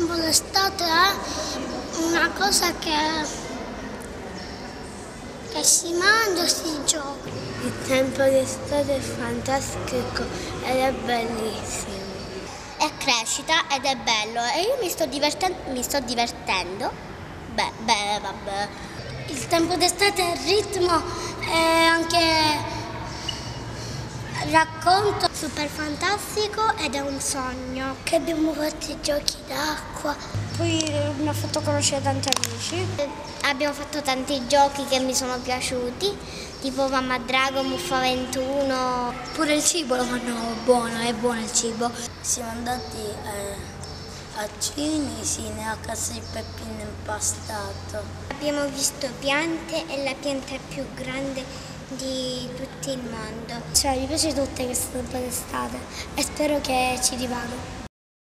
tempo d'estate è una cosa che si mangia e si gioca. Il tempo d'estate è fantastico ed è bellissimo. È crescita ed è bello e io mi sto divertendo. Vabbè. Il tempo d'estate è ritmo e anche racconto super fantastico ed è un sogno. Che abbiamo fatto i giochi d'acqua. Poi mi ha fatto conoscere tanti amici. Abbiamo fatto tanti giochi che mi sono piaciuti, tipo Mamma Drago, Muffa 21. Pure il cibo lo fanno buono, è buono il cibo. Siamo andati a Cinisi, a casa di Peppino Impastato. Abbiamo visto piante e la pianta più grande di tutto il mondo. Cioè, mi piace tutte queste tempo d'estate e spero che ci rivado.